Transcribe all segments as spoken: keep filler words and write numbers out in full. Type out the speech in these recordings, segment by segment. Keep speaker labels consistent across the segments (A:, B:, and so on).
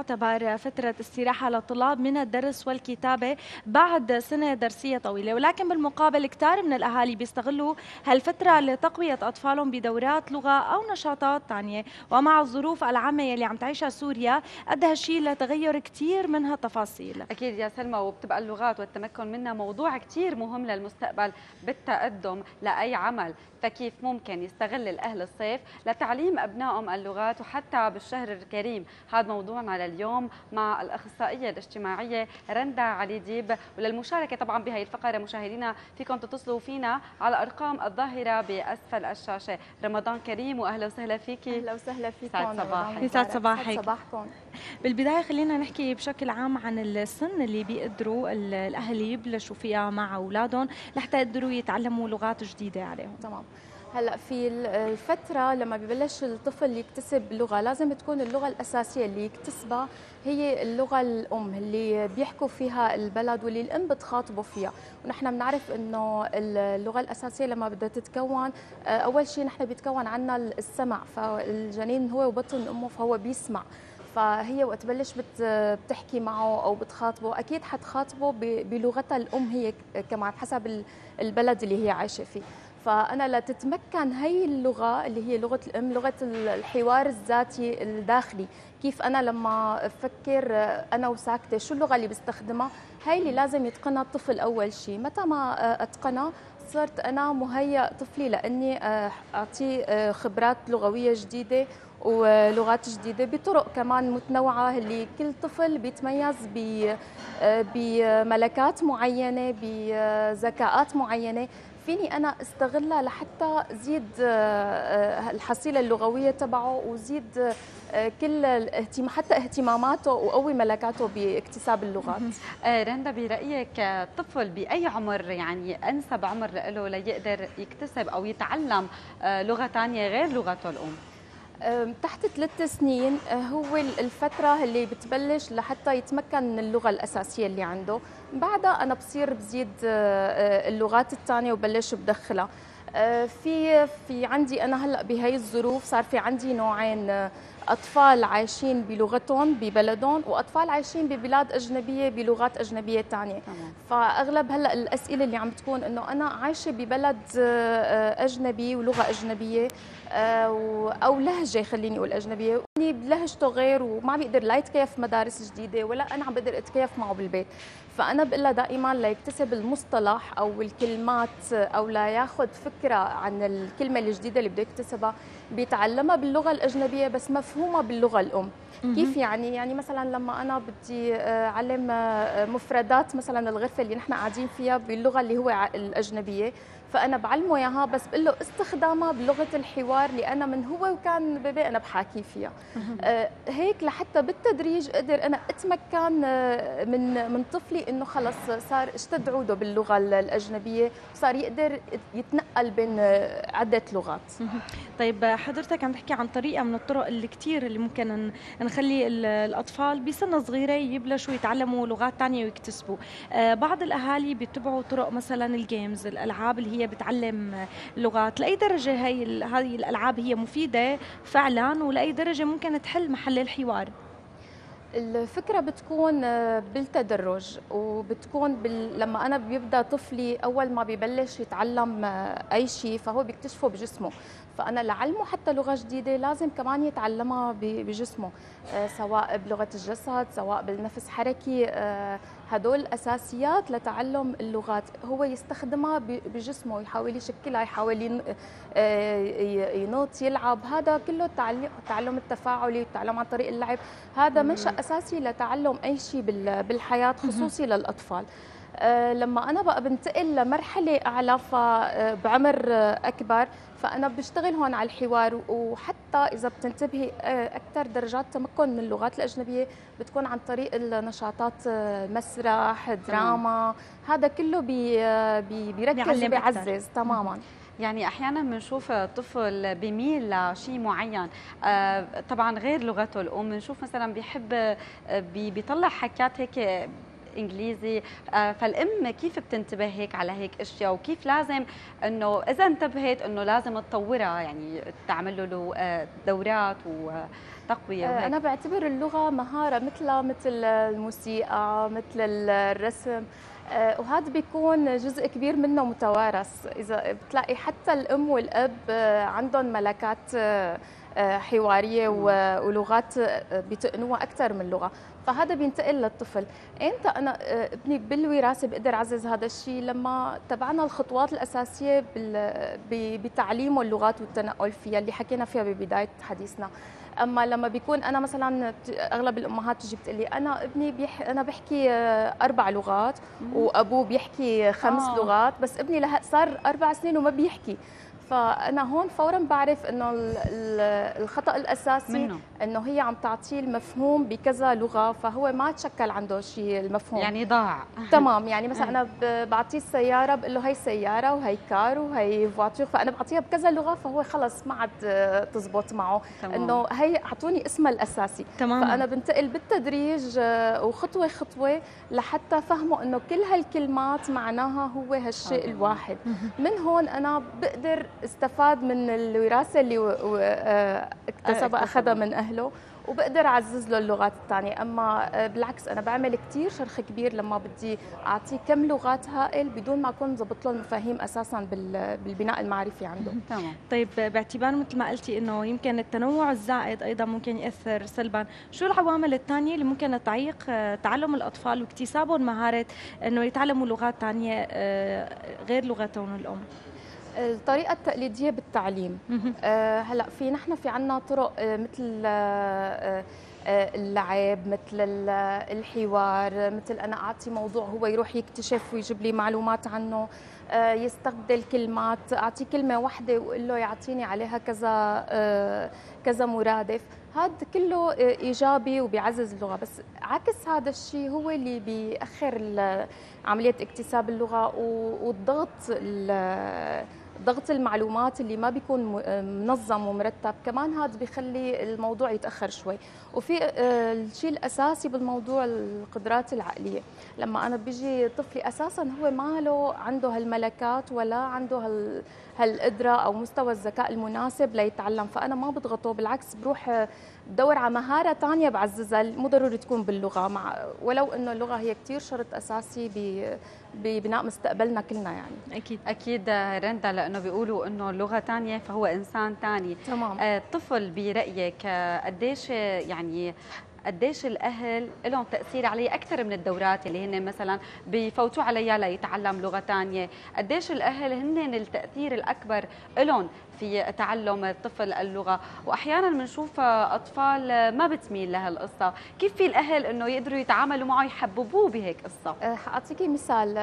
A: تعتبر فترة استراحة للطلاب من الدرس والكتابة بعد سنة درسية طويلة، ولكن بالمقابل كتار من الأهالي بيستغلوا هالفترة لتقوية أطفالهم بدورات لغة أو نشاطات تانية. ومع الظروف العامة يلي عم تعيشها سوريا أدى هالشيء لتغير كتير من هالتفاصيل.
B: أكيد يا سلمى، وبتبقى اللغات والتمكن منها موضوع كتير مهم للمستقبل بالتقدم لأي عمل، فكيف ممكن يستغل الأهل الصيف لتعليم أبنائهم اللغات وحتى بالشهر الكريم؟ هذا موضوعنا لليوم مع الأخصائية الاجتماعية رندا علي ديب. وللمشاركة طبعا بهي الفقرة مشاهدينا فيكم تتصلوا فينا على أرقام الظاهرة بأسفل الشاشة. رمضان كريم وأهلا وسهلا فيكي.
C: أهلا وسهلا فيكم.
B: يسعد صباحك.
A: يسعد صباحك.
C: صباحكم.
A: بالبداية خلينا نحكي بشكل عام عن السن اللي بيقدروا الأهل يبلشوا فيها مع أولادهم لحتى يقدروا يتعلموا لغات جديدة عليهم.
C: تمام. هلا في الفترة لما ببلش الطفل يكتسب لغة لازم تكون اللغة الأساسية اللي يكتسبها هي اللغة الأم اللي بيحكوا فيها البلد واللي الأم بتخاطبه فيها. ونحن بنعرف إنه اللغة الأساسية لما بدها تتكون أول شيء نحن بيتكون عنا السمع، فالجنين هو وبطن أمه فهو بيسمع، فهي وقت تبلش بتحكي معه او بتخاطبه اكيد حتخاطبه بلغتها الام هي كمان حسب البلد اللي هي عايشه فيه. فانا لتتمكن هي اللغه اللي هي لغه الام، لغه الحوار الذاتي الداخلي، كيف انا لما افكر انا وساكته شو اللغه اللي بستخدمها، هي اللي لازم يتقنها الطفل اول شيء. متى ما اتقنها صرت انا مهيأ طفلي لاني اعطيه خبرات لغويه جديده ولغات جديدة بطرق كمان متنوعة اللي كل طفل بيتميز بملكات معينة بذكاءات معينة فيني أنا استغلها لحتى زيد الحصيلة اللغوية تبعه وزيد كل الاهتمام حتى اهتماماته وقوي ملكاته باكتساب اللغات.
B: رندا، برأيك الطفل بأي عمر يعني أنسب عمر له ليقدر يكتسب أو يتعلم لغة ثانية غير لغته الأم؟
C: تحت ثلاث سنين هو الفترة اللي بتبلش لحتى يتمكن من اللغة الأساسية اللي عنده. بعدها أنا بصير بزيد اللغات الثانية وبلش بدخلها. في في عندي أنا هلأ بهي الظروف صار في عندي نوعين، أطفال عايشين بلغتهم ببلدهم وأطفال عايشين ببلاد أجنبية بلغات أجنبية تانية. فأغلب هلأ الأسئلة اللي عم بتكون إنه أنا عايشة ببلد أجنبي ولغة أجنبية أو لهجة خليني أقول أجنبية بلهجته غير وما بيقدر لا يتكيف مدارس جديدة ولا أنا عم بقدر أتكيف معه بالبيت. فأنا بقول له دائما ليكتسب المصطلح أو الكلمات أو لا ياخذ فكرة عن الكلمة الجديدة اللي بده يكتسبها بيتعلمها باللغة الأجنبية بس مفهومة باللغة الأم. كيف يعني؟ يعني مثلا لما أنا بدي أعلم مفردات مثلا الغرفة اللي نحن قاعدين فيها باللغة اللي هو الأجنبية، فأنا بعلمه إياها بس بقول له استخدامها بلغة الحوار اللي أنا من هو وكان بيبي أنا بحاكي فيها. آه هيك لحتى بالتدريج أقدر أنا أتمكن من من طفلي إنه خلص صار اشتد عوده باللغة الأجنبية وصار يقدر يتنقل بين عدة لغات.
A: طيب حضرتك عم تحكي عن طريقة من الطرق اللي كتير اللي ممكن نخلي الأطفال بسن صغيرة يبلشوا يتعلموا لغات تانية ويكتسبوا. آه بعض الأهالي بيتبعوا طرق مثلا الجيمز، الألعاب اللي هي بتعلم لغات. لأي درجة هي هذه الألعاب هي مفيدة فعلا ولأي درجة ممكن تحل محل الحوار؟
C: الفكرة بتكون بالتدرج وبتكون بال... لما أنا بيبدأ طفلي أول ما بيبلش يتعلم أي شيء فهو بيكتشفه بجسمه، فأنا لعلمه حتى لغة جديدة لازم كمان يتعلمها بجسمه، سواء بلغة الجسد سواء بالنفس حركي. هدول أساسيات لتعلم اللغات، هو يستخدمها بجسمه يحاول يشكلها يحاول ينط يلعب، هذا كله التعلم التفاعلي والتعلم عن طريق اللعب، هذا منشأ أساسي لتعلم أي شيء بالحياة خصوصي للأطفال. لما أنا بقى بنتقل لمرحلة أعلى بعمر أكبر فأنا بشتغل هون على الحوار، وحتى إذا بتنتبهي أكثر درجات تمكن من اللغات الأجنبية بتكون عن طريق النشاطات مسرح دراما، هذا كله بي بي بيركز وبيعزز تماما.
B: يعني احيانا بنشوف طفل بيميل لشيء معين طبعا غير لغته الام، بنشوف مثلا بيحب بيطلع حكيات هيك انجليزي، فالام كيف بتنتبه هيك على هيك اشياء، وكيف لازم انه اذا انتبهت انه لازم تطورها، يعني تعمل له دورات وتقويه وهيك؟
C: انا بعتبر اللغه مهاره مثلها مثل الموسيقى، مثل الرسم، وهذا بيكون جزء كبير منه متوارث. اذا بتلاقي حتى الام والاب عندهم ملكات حواريه ولغات بيتقنوها اكثر من لغه، فهذا بينتقل للطفل. امتى انا ابني بالوراثه بقدر اعزز هذا الشيء؟ لما تبعنا الخطوات الاساسيه بتعليمه اللغات والتنقل فيها اللي حكينا فيها ببدايه حديثنا. اما لما بيكون انا مثلا، اغلب الامهات بتجي بتقول لي انا ابني بيح... انا بحكي اربع لغات وابوه بيحكي خمس آه. لغات، بس ابني له صار اربع سنين وما بيحكي. فانا هون فورا بعرف انه الخطا الاساسي منه. انه هي عم تعطيه المفهوم بكذا لغه، فهو ما تشكل عنده شيء المفهوم،
B: يعني ضاع.
C: تمام. يعني مثلا انا بعطيه السياره، بقول له هي سياره وهي كار وهي فواتور، فانا بعطيها بكذا لغه، فهو خلص ما عاد تزبط معه. تمام. انه هي اعطوني اسمها الاساسي. تمام. فانا بنتقل بالتدريج وخطوه خطوه لحتى فهموا انه كل هالكلمات معناها هو هالشيء الواحد. من هون انا بقدر استفاد من الوراثه اللي اكتسبها اخذها من اهله، وبقدر اعزز له اللغات الثانيه. اما بالعكس انا بعمل كثير شرخ كبير لما بدي اعطيه كم لغات هائل بدون ما اكون ضبط له المفاهيم اساسا بالبناء المعرفي عنده.
A: تمام. طيب باعتبار مثل ما قلتي انه يمكن التنوع الزائد ايضا ممكن ياثر سلبا، شو العوامل الثانيه اللي ممكن تعيق تعلم الاطفال واكتسابهم مهاره انه يتعلموا لغات ثانيه غير لغتهم الام؟
C: الطريقة التقليدية بالتعليم. آه هلا في نحن في عنا طرق آه مثل آه آه اللعب، مثل الحوار، مثل أنا أعطي موضوع هو يروح يكتشف ويجيب لي معلومات عنه، آه يستبدل كلمات، أعطي كلمة واحدة وأقول له يعطيني عليها كذا آه كذا مرادف. هذا كله إيجابي وبيعزز اللغة، بس عكس هذا الشيء هو اللي بيأخر عملية اكتساب اللغة، والضغط ضغط المعلومات اللي ما بيكون منظم ومرتب كمان هذا بيخلي الموضوع يتأخر شوي. وفي الشيء الأساسي بالموضوع القدرات العقلية. لما أنا بيجي طفلي أساسا هو ما له عنده هالملكات ولا عنده هال هالقدرة أو مستوى الذكاء المناسب ليتعلم، فأنا ما بضغطه، بالعكس بروح بدور على مهارة ثانية بعززها، مو ضروري تكون باللغة، مع ولو إنه اللغة هي كثير شرط أساسي ببناء مستقبلنا كلنا. يعني
B: أكيد أكيد رندا، لأنه بيقولوا إنه اللغة ثانية فهو إنسان ثاني.
C: تمام.
B: الطفل برأيك قديش يعني قديش الاهل لهم تاثير عليه اكثر من الدورات اللي هن مثلا بفوتوا عليها ليتعلم لغه ثانيه؟ قديش الاهل هن التاثير الاكبر لهم في تعلم الطفل اللغه؟ واحيانا بنشوف اطفال ما بتميل لهالقصه، كيف في الاهل انه يقدروا يتعاملوا معه يحببوه بهيك قصه؟
C: حاعطيكي مثال.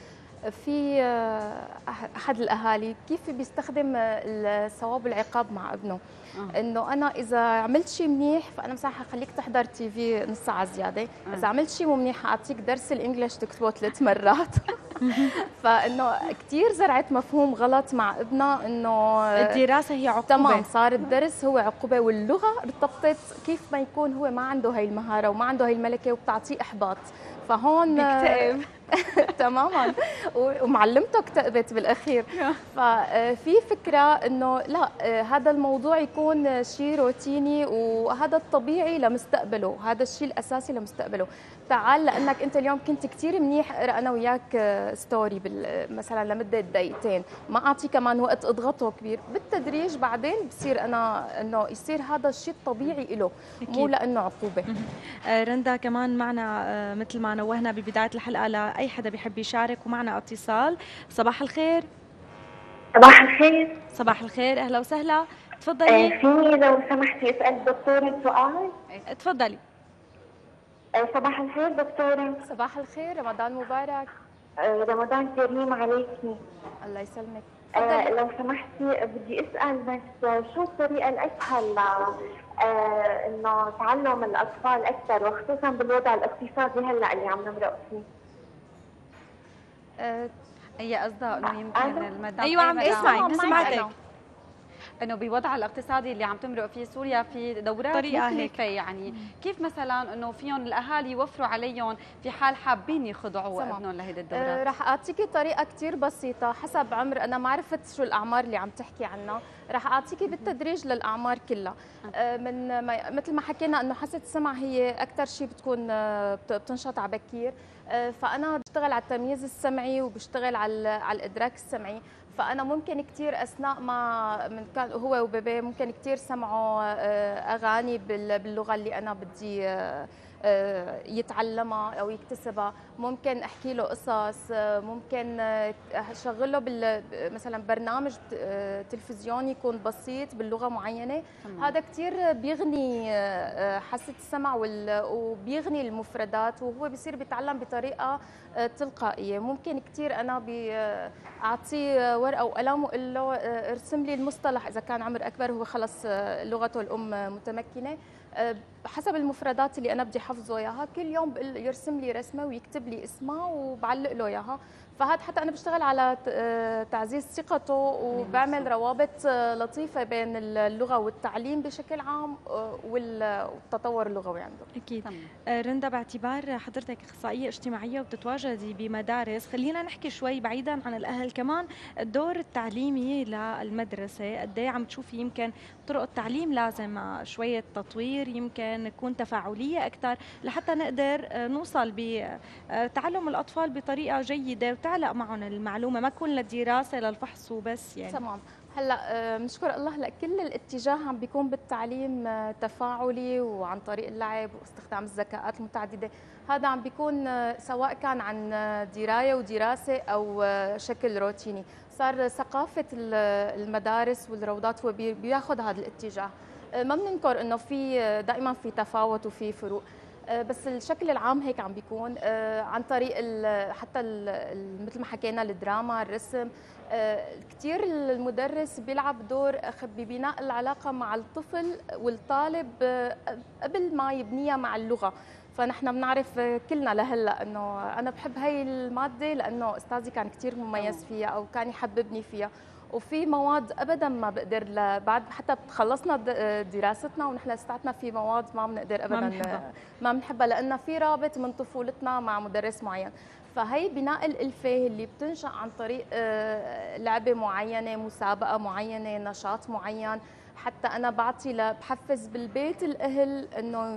C: في احد الاهالي كيف بيستخدم الثواب والعقاب مع ابنه. آه. انه انا اذا عملت شيء منيح فانا مثلا حخليك تحضر تي في نص ساعه زياده، آه. اذا عملت شيء مو منيح حاعطيك درس الانجليش تكتبه ثلاث مرات. فانه كثير زرعت مفهوم غلط مع ابننا انه
A: الدراسه هي عقوبه.
C: تمام، صار الدرس هو عقوبه، واللغه ارتبطت كيف ما يكون هو ما عنده هاي المهاره وما عنده هاي الملكه وبتعطيه احباط، فهون
B: بيكتئب.
C: تماما، ومعلمته اكتئبت بالاخير. ففي فكره انه لا، هذا الموضوع يكون شيء روتيني وهذا الطبيعي لمستقبله، هذا الشيء الاساسي لمستقبله. تعال لانك انت اليوم كنت كثير منيح، اقرا انا وياك ستوري مثلا لمده دقيقتين، ما اعطي كمان وقت اضغطه كبير. بالتدريج بعدين بصير انا انه يصير هذا الشيء الطبيعي له، مو لانه عقوبه.
A: رندا كمان معنا مثل ما نوهنا ببدايه الحلقه لاي حدا بيحب يشارك، ومعنا اتصال. صباح الخير.
D: صباح الخير.
A: صباح الخير، اهلا وسهلا، تفضلي.
D: آه فيني لو سمحتي اسال الدكتوره سؤال؟
A: تفضلي.
D: آه صباح الخير دكتوره.
C: صباح الخير، رمضان مبارك.
D: آه رمضان كريم عليكي.
C: الله يسلمك.
D: آه لو سمحتي بدي اسال بس شو الطريقه الاسهل آه انه تعلم الاطفال اكثر، وخصوصا بالوضع الاقتصادي هلا اللي عم نمرق فيه؟
B: هي قصدها انه يمكن المدام.
A: ايوه عم اسمعك، سمعتك.
B: انه بوضع الاقتصادي اللي عم تمرق فيه سوريا في دورات مختلفه، يعني كيف مثلا انه فيهم الاهالي يوفروا عليهم في حال حابين يخضعوا ابنهم لهيدي الدورات؟
C: أه رح اعطيكي طريقه كثير بسيطه حسب عمر، انا ما عرفت شو الاعمار اللي عم تحكي عنها، رح اعطيكي بالتدريج للاعمار كلها. أه من ما مثل ما حكينا انه حاسه السمع هي اكثر شيء بتكون بتنشط على بكير، أه فانا بشتغل على التمييز السمعي وبشتغل على على الادراك السمعي، فانا ممكن كثير اثناء ما من كان هو وبيبي ممكن كثير سمعوا اغاني باللغه اللي انا بدي يتعلمها او يكتسبها، ممكن احكي له قصص، ممكن اشغل له مثلا برنامج تلفزيوني يكون بسيط باللغه معينه. مم. هذا كثير بيغني حاسه السمع وبيغني المفردات، وهو بيصير بيتعلم بطريقه تلقائيه. ممكن كثير انا اعطيه ورقه وقلم واقول له ارسم لي المصطلح، اذا كان عمر اكبر هو خلص لغته الام متمكنه، حسب المفردات اللي انا بدي حفظه اياها، كل يوم يرسم لي رسمه ويكتب لي اسمها وبعلق له اياها. فهذا حتى انا بشتغل على تعزيز ثقته وبعمل روابط لطيفه بين اللغه والتعليم بشكل عام والتطور اللغوي عنده.
A: اكيد. رندا، باعتبار حضرتك اخصائيه اجتماعيه وبتتواجدي بمدارس، خلينا نحكي شوي بعيدا عن الاهل كمان، الدور التعليمي للمدرسه قد ايه عم تشوفي يمكن طرق التعليم لازم شويه تطوير، يمكن تكون تفاعليه اكثر لحتى نقدر نوصل بتعلم الاطفال بطريقه جيده وتعلق معهم المعلومه، ما تكون للدراسه للفحص وبس يعني.
C: تمام. هلا بنشكر الله، هلا كل الاتجاه عم بيكون بالتعليم تفاعلي وعن طريق اللعب واستخدام الذكاءات المتعدده، هذا عم بيكون سواء كان عن درايه ودراسه او شكل روتيني، صار ثقافه المدارس والروضات هو بياخذ هذا الاتجاه. ما بننكر انه في دائما في تفاوت وفي فروق، بس الشكل العام هيك عم بيكون عن طريق حتى مثل ما حكينا الدراما، الرسم. كثير المدرس بيلعب دور ببناء العلاقه مع الطفل والطالب قبل ما يبنيها مع اللغه. فنحن بنعرف كلنا لهلا انه انا بحب هي الماده لانه استاذي كان كثير مميز فيها او كان يحببني فيها، وفي مواد ابدا ما بقدر بعد حتى خلصنا دراستنا ونحن لساتنا في مواد ما بنقدر ابدا ما بنحبها ما بنحبها لان في رابط من طفولتنا مع مدرس معين. فهي بناء الألفة اللي بتنشأ عن طريق لعبة معينة، مسابقة معينة، نشاط معين. حتى أنا بعطي بحفز بالبيت الأهل إنه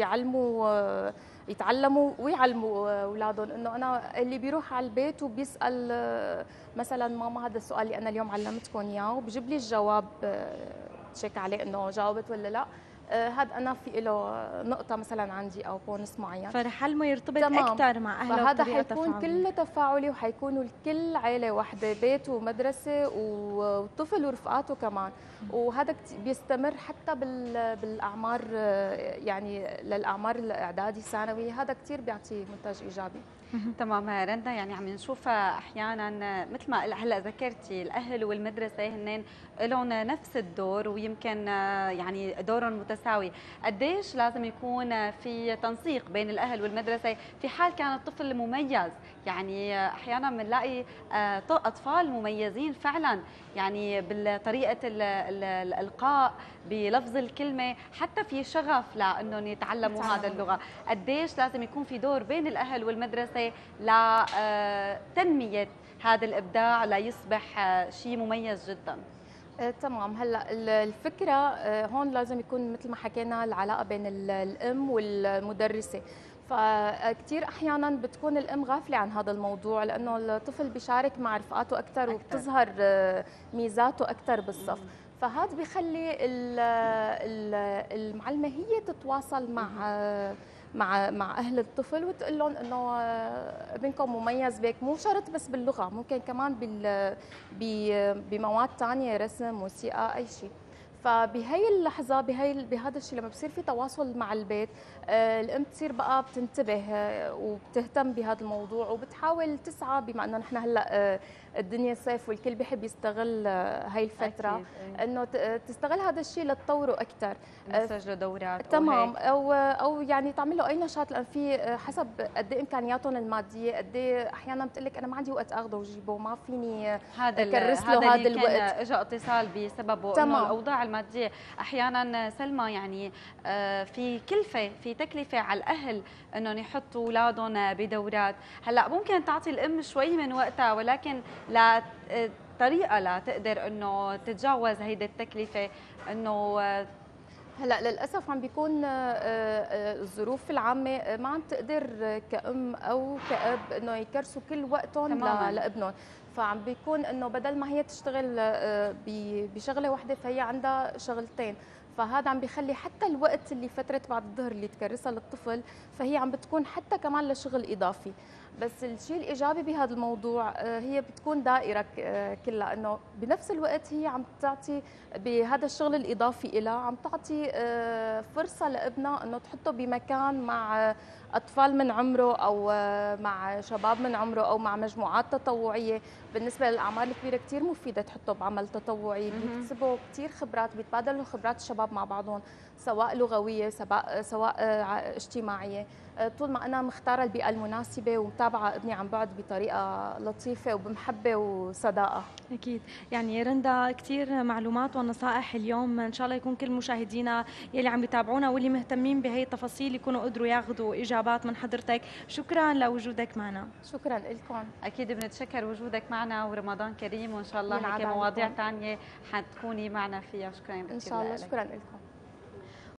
C: يعلموا يتعلموا ويعلموا أولادهم، إنه أنا اللي بيروح على البيت وبيسأل مثلا ماما هذا السؤال اللي أنا اليوم علمتكم إياه وبجيب لي الجواب تشيك عليه إنه جاوبت ولا لا، هذا أنا في له نقطة مثلا عندي أو بونس معين،
A: فرح علمه يرتبط أكثر مع أهله.
C: فهذا حيكون كله تفاعلي وحيكونوا الكل عائلة واحدة، بيت ومدرسة وطفل ورفقاته كمان، وهذا بيستمر حتى بالأعمار يعني للأعمار الإعدادي ثانوي، هذا كثير بيعطي منتج إيجابي.
B: تمام رندا، يعني عم نشوف احيانا مثل ما هلا ذكرتي الاهل والمدرسه هن لهم نفس الدور ويمكن يعني دورهم متساوي، قديش لازم يكون في تنسيق بين الاهل والمدرسه في حال كان الطفل مميز؟ يعني احيانا بنلاقي اطفال مميزين فعلا يعني بطريقه الالقاء بلفظ الكلمه، حتى في شغف لانهم يتعلموا هذا اللغه، قديش لازم يكون في دور بين الاهل والمدرسه لتنميه هذا الابداع ليصبح شيء مميز جدا؟
C: تمام. هلا الفكره هون لازم يكون مثل ما حكينا العلاقه بين الام والمدرسه، فكتير احيانا بتكون الام غافله عن هذا الموضوع لانه الطفل بيشارك مع رفقاته اكثر وبتظهر ميزاته اكثر بالصف، فهذا بيخلي المعلمه هي تتواصل مع مع مع اهل الطفل وتقول لهم انه ابنكم مميز بك، مو شرط بس باللغه، ممكن كمان بال بمواد ثانيه، رسم، موسيقى، اي شيء. فبهي اللحظه بهي بهذا الشيء لما بصير في تواصل مع البيت، الام بتصير بقى بتنتبه وبتهتم بهذا الموضوع وبتحاول تسعى، بما انه نحن هلا الدنيا صيف والكل بيحب يستغل هاي الفتره، انه تستغل هذا الشيء لتطوره اكثر،
B: تسجلوا دورات
C: تمام، او او يعني تعمل له اي نشاط، لان في حسب قد ايه امكانياتهم الماديه، قد ايه احيانا بتقول لك انا ما عندي وقت اخذه وجيبه، ما فيني
B: هذا
C: كرس له هذا الوقت.
B: اجى اتصال بسببه انه الاوضاع الماديه احيانا سلمى يعني في كلفه في تكلفه على الاهل انهم يحطوا اولادهم بدورات. هلا ممكن تعطي الام شوي من وقتها، ولكن لا طريقه لا تقدر انه تتجاوز هيدي التكلفه. انه
C: هلا للاسف عم بيكون الظروف العامه ما عم تقدر كأم او كأب انه يكرسوا كل وقتهم لابنهم، فعم بيكون انه بدل ما هي تشتغل بشغله واحده فهي عندها شغلتين، فهذا عم بيخلي حتى الوقت اللي فتره بعد الظهر اللي تكرسها للطفل فهي عم بتكون حتى كمان لشغل اضافي. بس الشيء الايجابي بهذا الموضوع هي بتكون دائره كلها، انه بنفس الوقت هي عم تعطي بهذا الشغل الاضافي لها، عم تعطي فرصه لابنها انه تحطه بمكان مع اطفال من عمره او مع شباب من عمره او مع مجموعات تطوعيه. بالنسبه للاعمار الكبيره كثير مفيده تحطه بعمل تطوعي، بيكتسبوا كثير خبرات، بيتبادلوا خبرات الشباب مع بعضهم، سواء لغويه سواء سواء اجتماعيه. طول ما انا مختاره البيئه المناسبه ومتابعه ابني عن بعد بطريقه لطيفه وبمحبه وصداقه.
A: اكيد. يعني رندا كثير معلومات ونصائح اليوم، ان شاء الله يكون كل مشاهدينا يلي عم يتابعونا واللي مهتمين بهي التفاصيل يكونوا قدروا ياخذوا اجابات من حضرتك. شكرا لوجودك معنا.
C: شكرا لكم.
B: اكيد بنتشكر وجودك معنا، ورمضان كريم، وان شاء الله هيك مواضيع ثانيه حتكوني معنا فيها. شكرا
C: ان شاء الله. شكرا لكم.